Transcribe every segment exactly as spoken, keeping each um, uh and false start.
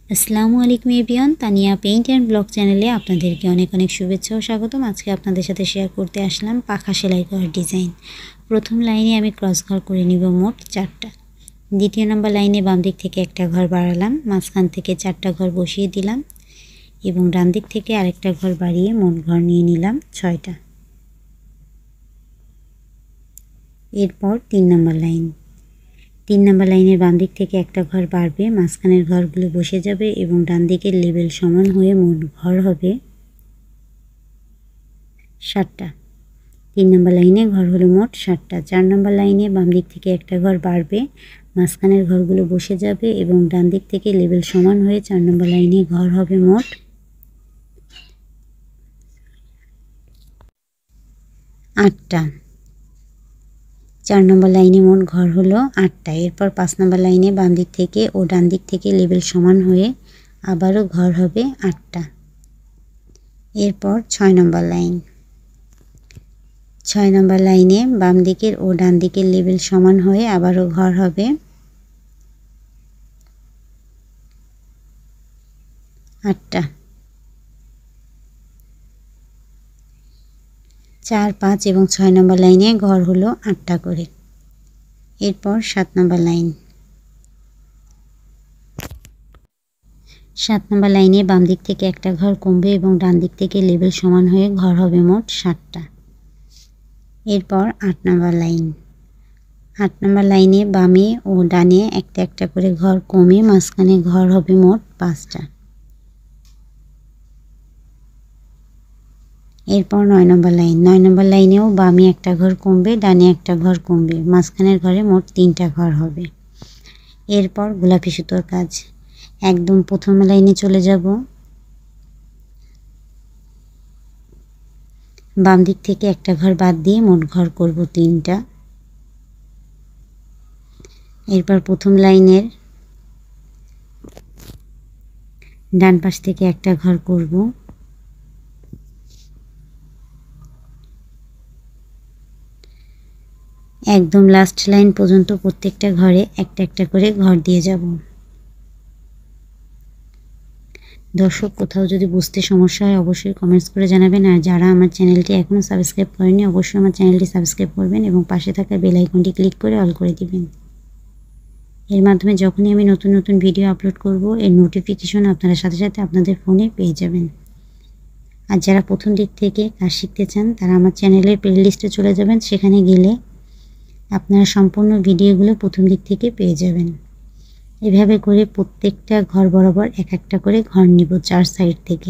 আসসালামু আলাইকুম everyone, Tania paint and blog চ্যানেলে আপনাদেরকে অনেক অনেক শুভেচ্ছা ও স্বাগতম। আজকে আপনাদের সাথে শেয়ার করতে আসলাম পাখা সেলাই করার ডিজাইন। প্রথম লাইনে আমি ক্রস ঘর করে নিব মোট চারটা। দ্বিতীয় নম্বর লাইনে বাম দিক থেকে একটা ঘর বাড়ালাম, মাঝখান থেকে চারটা ঘর বসিয়ে দিলাম এবং ডান দিক থেকে আরেকটা ঘর বাড়িয়ে মোট ঘর নিয়ে নিলাম ছয়টা। এরপর তিন নম্বর লাইন, তিন নম্বর লাইনের বাম দিক থেকে একটা ঘর বাড়বে, মাঝখানের ঘরগুলো বসে যাবে এবং ডান দিকের লেবেল সমান হয়ে মোট ঘর হবে ষাটটা। তিন নম্বর লাইনে ঘর হলো মোট ষাটটা। চার নম্বর লাইনে বাম দিক থেকে একটা ঘর বাড়বে, মাঝখানের ঘরগুলো বসে যাবে এবং ডান দিক থেকে লেবেল সমান হয়ে চার নম্বর লাইনে ঘর হবে মোট আটটা। চার নম্বর লাইনে মোট ঘর হলো আটটা। এরপর পাঁচ নম্বর লাইনে বাম দিক থেকে ও ডান দিক থেকে লেবেল সমান হয়ে আবারও ঘর হবে আটটা। এরপর ছয় নম্বর লাইন, ছয় নম্বর লাইনে বাম দিকের ও ডান দিকের লেবেল সমান হয়ে আবারও ঘর হবে আটটা। চার, পাঁচ এবং ছয় নম্বর লাইনে ঘর হলো আটটা করে। এরপর সাত নম্বর লাইন, সাত নম্বর লাইনে বাম দিক থেকে একটা ঘর কমবে এবং ডান দিক থেকে লেবেল সমান হয়ে ঘর হবে মোট ষাটটা। এরপর আট নম্বর লাইন, আট নম্বর লাইনে বামে ও ডানে একটা একটা করে ঘর কমে মাঝখানে ঘর হবে মোট পাঁচটা। এরপর নয় নম্বর লাইন, নয় নম্বর লাইনেও বামে একটা ঘর কমবে, ডানে একটা ঘর কমবে, মাঝখানের ঘরে মোট তিনটা ঘর হবে। এরপর গোলাপি সুতোর কাজ, একদম প্রথম লাইনে চলে যাব, বাম দিক থেকে একটা ঘর বাদ দিয়ে মোট ঘর করব তিনটা। এরপর প্রথম লাইনের ডান পাশ থেকে একটা ঘর করব, একদম লাস্ট লাইন পর্যন্ত প্রত্যেকটা ঘরে একটা একটা করে ঘর দিয়ে যাব। দর্শক, কোথাও যদি বুঝতে সমস্যা হয় অবশ্যই কমেন্টস করে জানাবেন। আর যারা আমার চ্যানেলটি এখনও সাবস্ক্রাইব করেনি অবশ্যই আমার চ্যানেলটি সাবস্ক্রাইব করবেন এবং পাশে থাকা বেল আইকনটি ক্লিক করে অল করে দিবেন। এর মাধ্যমে যখনই আমি নতুন নতুন ভিডিও আপলোড করব এর নোটিফিকেশন আপনারা সাথে সাথে আপনাদের ফোনে পেয়ে যাবেন। আর যারা প্রথম দিক থেকে কাজ শিখতে চান তারা আমার চ্যানেলের প্লেলিস্টে চলে যাবেন, সেখানে গেলে আপনারা সম্পূর্ণ ভিডিওগুলো প্রথম দিক থেকে পেয়ে যাবেন। এভাবে করে প্রত্যেকটা ঘর বরাবর এক একটা করে ঘর নিব চার সাইড থেকে।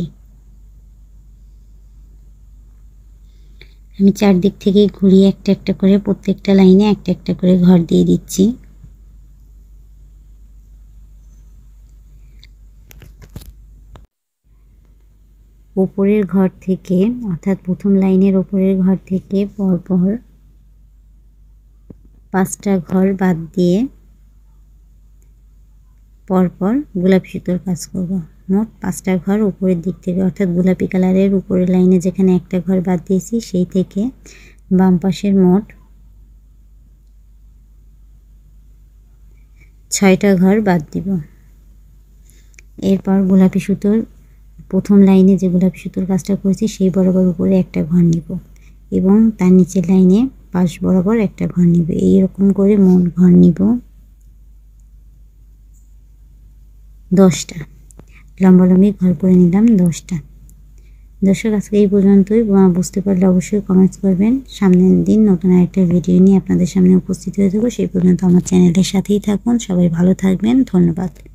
আমি চারদিক থেকে ঘুরিয়ে একটা একটা করে প্রত্যেকটা লাইনে একটা একটা করে ঘর দিয়ে দিচ্ছি। উপরের ঘর থেকে অর্থাৎ প্রথম লাইনের উপরের ঘর থেকে পরপর পাঁচটা ঘর বাদ দিয়ে পরপর গোলাপি সুতোর কাজ করব। মোট পাঁচটা ঘর উপরের দিক থেকে অর্থাৎ গোলাপি কালারের উপরের লাইনে যেখানে একটা ঘর বাদ দিয়েছি সেই থেকে বাম পাশের মোট ছয়টা ঘর বাদ দিব। এরপর গোলাপি সুতোর প্রথম লাইনে যে গোলাপি সুতোর কাজটা করেছি সেই বরাবর উপরে একটা ঘর নিব এবং তার নিচের লাইনে পাশ বরাবর একটা ঘর নিব। এইরকম করে মোট ঘর নিব দশটা। লম্বালম্বি ঘর করে নিলাম দশটা। দর্শক, আজকে এই পর্যন্তই। বুঝতে পারলে অবশ্যই কমেন্টস করবেন। সামনের দিন নতুন আরেকটা ভিডিও নিয়ে আপনাদের সামনে উপস্থিত হয়ে থাকবো। সেই পর্যন্ত আমার চ্যানেলের সাথেই থাকুন। সবাই ভালো থাকবেন। ধন্যবাদ।